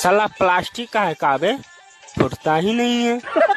साला प्लास्टिक का है काबे, फुटता ही नहीं है।